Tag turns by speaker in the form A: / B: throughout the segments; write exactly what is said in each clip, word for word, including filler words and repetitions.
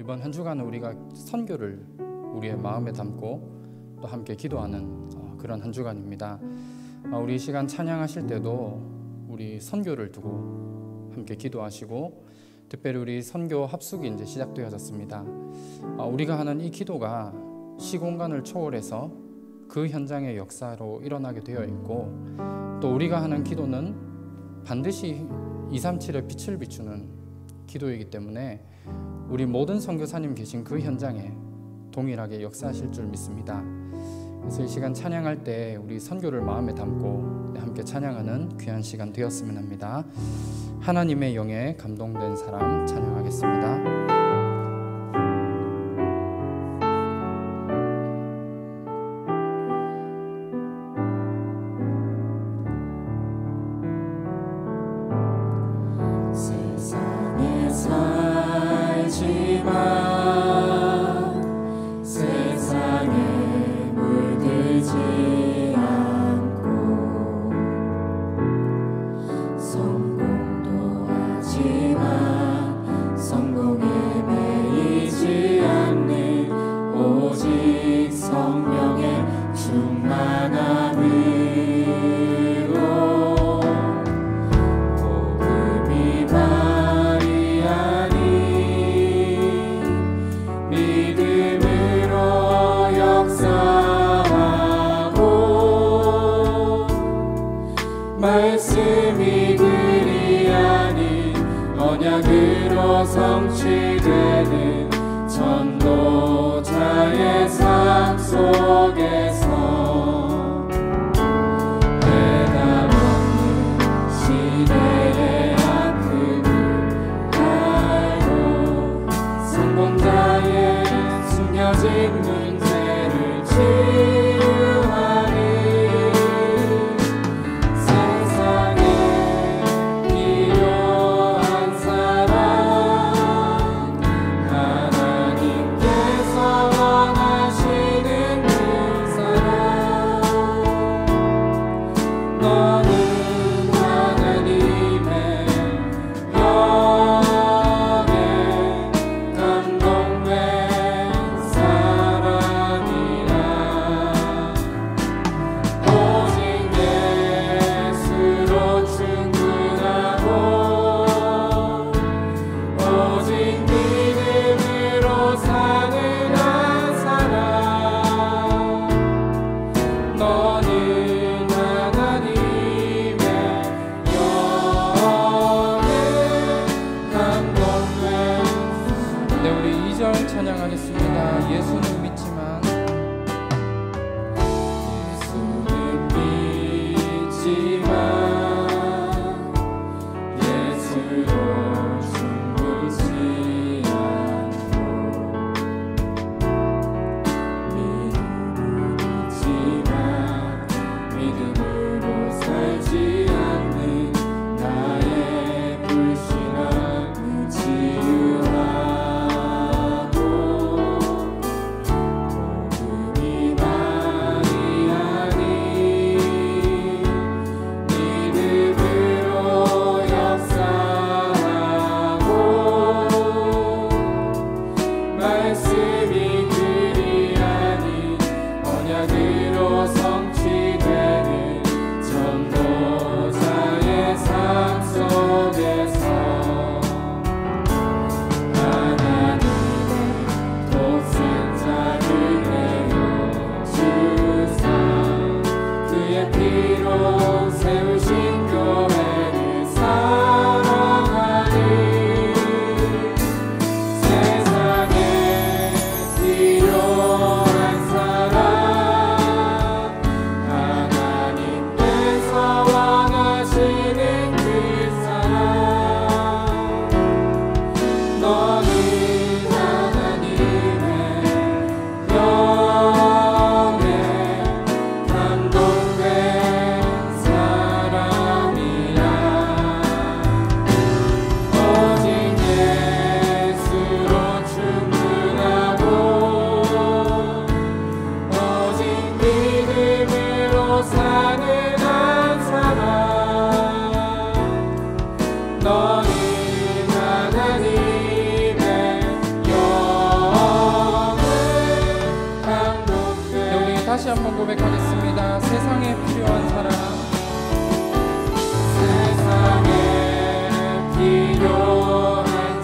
A: 이번 한 주간은 우리가 선교를 우리의 마음에 담고 또 함께 기도하는 그런 한 주간입니다. 우리 이 시간 찬양하실 때도 우리 선교를 두고 함께 기도하시고, 특별히 우리 선교 합숙이 이제 시작되어졌습니다. 우리가 하는 이 기도가 시공간을 초월해서 그 현장의 역사로 일어나게 되어 있고, 또 우리가 하는 기도는 반드시 이백삼십칠의 빛을 비추는 기도이기 때문에 우리 모든 선교사님 계신 그 현장에 동일하게 역사하실 줄 믿습니다. 그래서 이 시간 찬양할 때 우리 선교를 마음에 담고 함께 찬양하는 귀한 시간 되었으면 합니다. 하나님의 영에 감동된 사람 찬양하겠습니다.
B: 말씀이 글이 아닌 언약으로 성취되는 전도자의 삶 속에서 대답 없는 시대의 아픔을 알고 성공자의 숨겨진 문제를 치유하는
A: 찬양하겠습니다. 예수는 믿지만
B: 예수는 믿지만 예수로 충분치 않고 믿음은 있지만 믿음으로 살지 않는 나의 불신앙을 치유하고
A: 한번 고백하겠습니다. 세상에 필요한 사람,
B: 세상에 필요한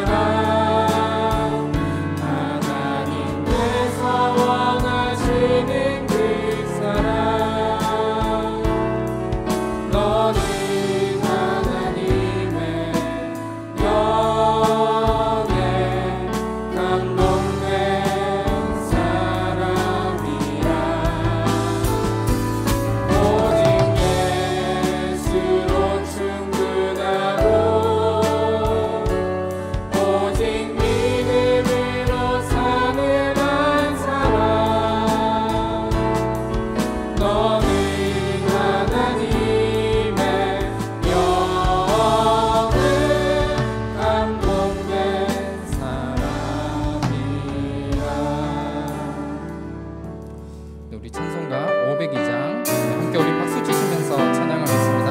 B: 사람, 하나님께서 원하시는 그 사람, 너는 하나님의 영에 감동된 사람이라. 오직 예수로 충분하고 오직 믿음으로 사는 한 사람, 너는 하나님의 영에 감동된 사람이라.
A: 네, 우리 찬송가 오백이 장 함께 우리 박수 치시면서 찬양하겠습니다.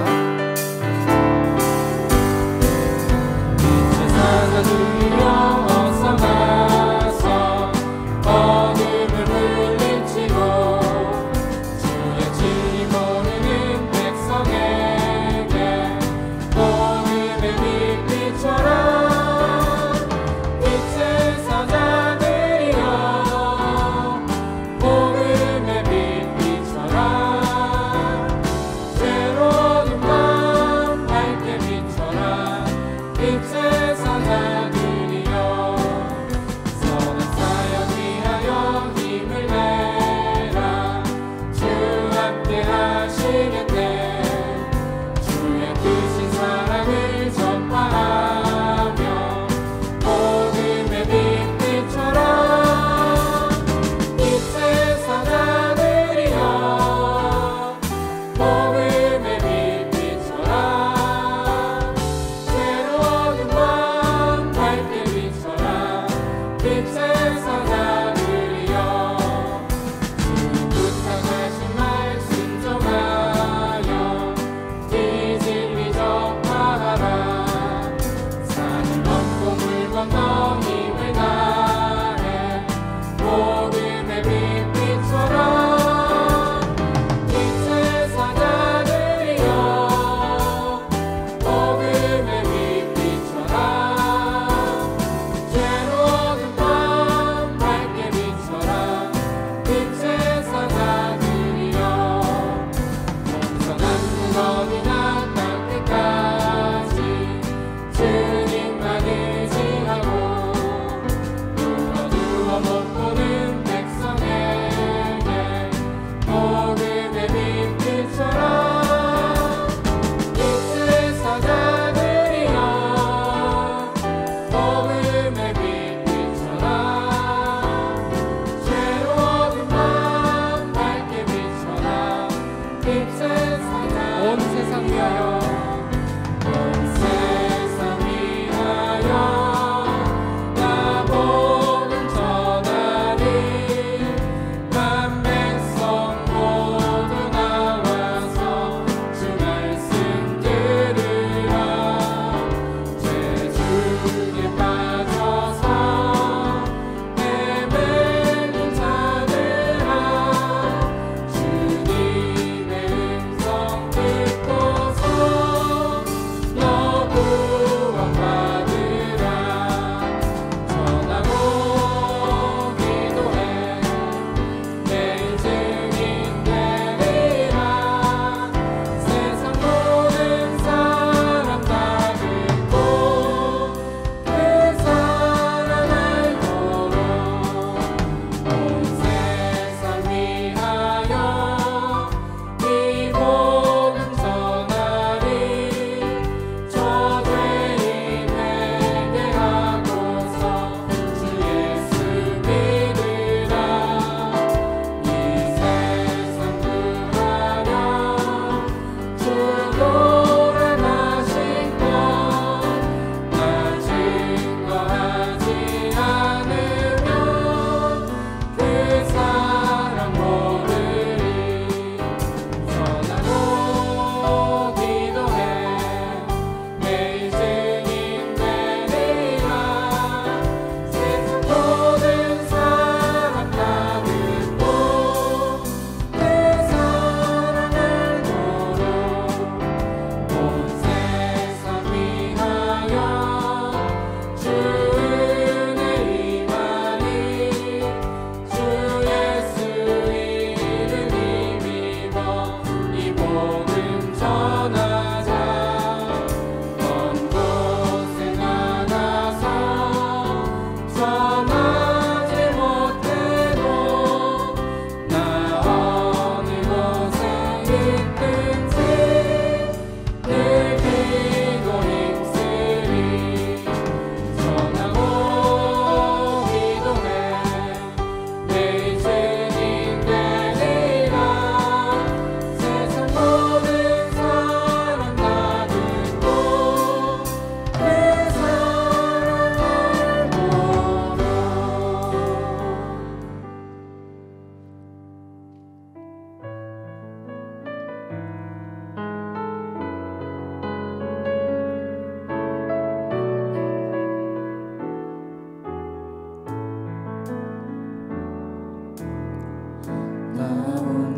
B: 세상과 주여 어서 나서 어둠을 물리치고 주의 진리 모르는 백성에게 복음의 빛비춰라. 빛의 사자들이여 복음의 빛비춰라.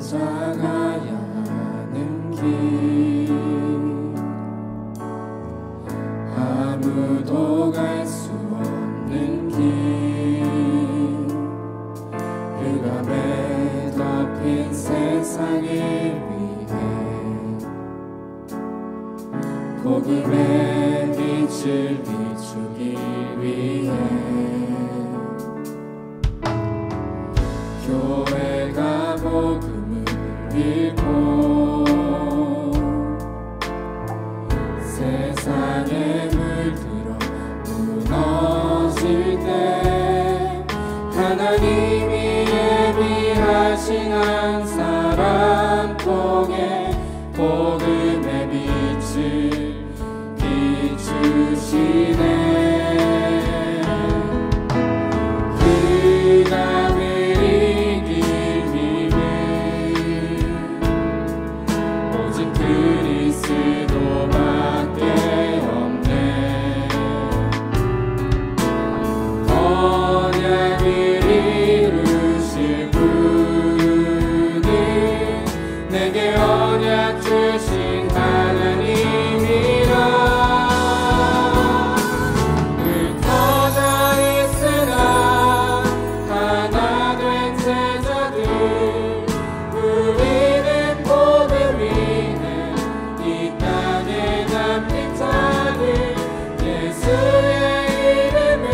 B: 찾아가야 하는 길 아무도 갈 수 없는 길 흑암에 덮인 세상을 위해 복음의 빛을 비추기 위해 교회가 복음을 읽고 세상에 물들어 무너질 때 하나님이 예비하신 한 사람 통해 복음의 빛을 비추시네. 흑암을 이길 힘은 오직 그리스도밖에 없네. 언약을 이루실 분은 내게 언약 주신 하나님이라. 흩어져 있으나 하나 된 제자들 우리는 복음 위에 이 땅에 남긴 자들 예수의 이름을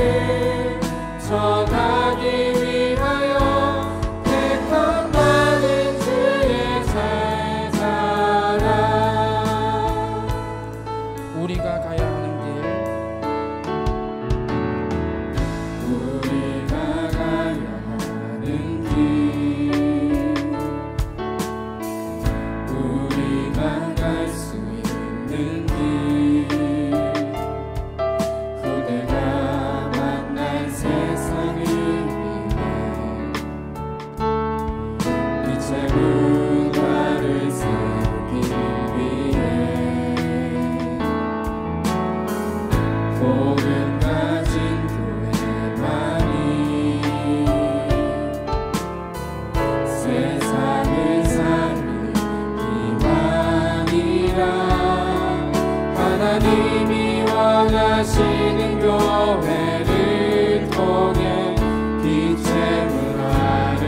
B: 전하기 위하여 택함 받은 주의 제자라.
A: 우리가 가야 하는 길,
B: 우리가 가야 하는 길 우리만 갈 수 있는 길 후대가 만날 세상을 위해 빛의 문화를 세우기 위해 복음 가진 교회만이 세상을 살릴 희망이라. 하나님이 원하시는 교회를 통해 빛의 문화를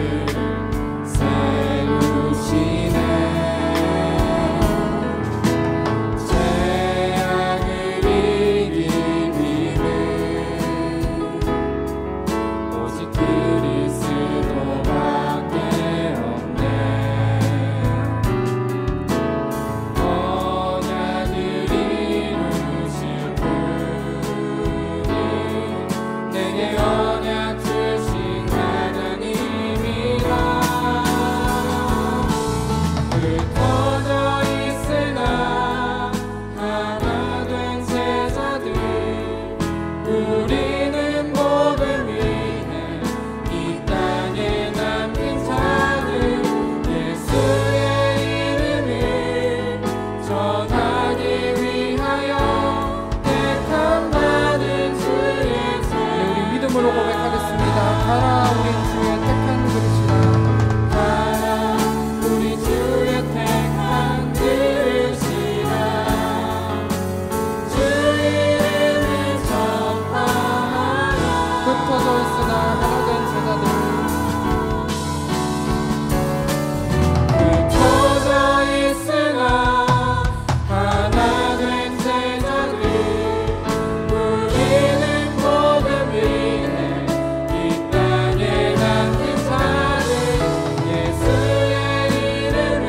B: 세우시네. 죄악을 이길 힘은 오직 그리스도밖에 없네. 언약을 이루실 분은 내게 언약 주신 하나님이라. 흩어져 있으나 하나 된 제자들 우리는 복음 위에 이 땅에 남긴 자들 예수의 이름을 전하기 위하여 택함 받은 주의 제자.
A: 우리 믿음으로 고백하겠습니다. 가라 우리 주의 택한 그릇이라.
B: 가라 우리 주의 택한 그릇이라. 주 이름을 전파하라.
A: 흩어져 있으나 하나 된 제자들
B: 흩어져 있으나 하나 된 제자들 우리는 복음 위에 이 땅에 남긴 자들 예수의 이름을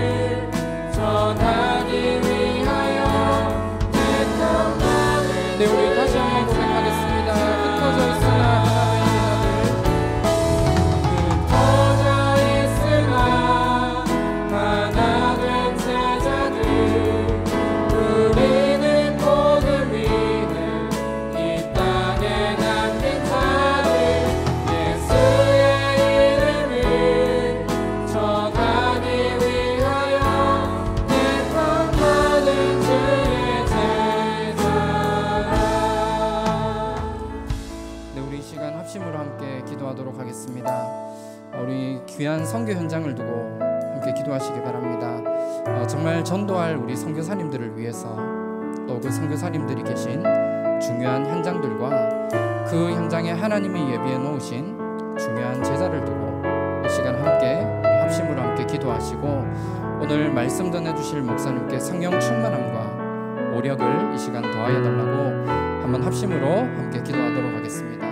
B: 전하기 위하여 택함 받은
A: 네, 우리 다시 한번 고백하겠습니다. 흩어져 있으나 하나 된 제자들
B: 흩어져 있으나 하나 된 제자들 우리는 복음 위에 이 땅에 남긴 자들 예수의 이름을 전하기 위하여 택함 받은 주의 제자라.
A: 네, 우리 이 시간 합심으로 함께 기도하도록 하겠습니다. 우리 귀한 선교 현장을 두고 함께 기도하시기 바랍니다. 어, 정말 전도할 우리 선교사님들을 위해서 또 그 선교사님들이 계신 중요한 현장들과 그 현장에 하나님이 예비해 놓으신 중요한 제자를 두고 이 시간 함께 우리 합심으로 함께 기도하시고 오늘 말씀 전해주실 목사님께 성령 충만함과 오력을 이 시간 더하여 달라고 한번 합심으로 함께 기도하도록 하겠습니다.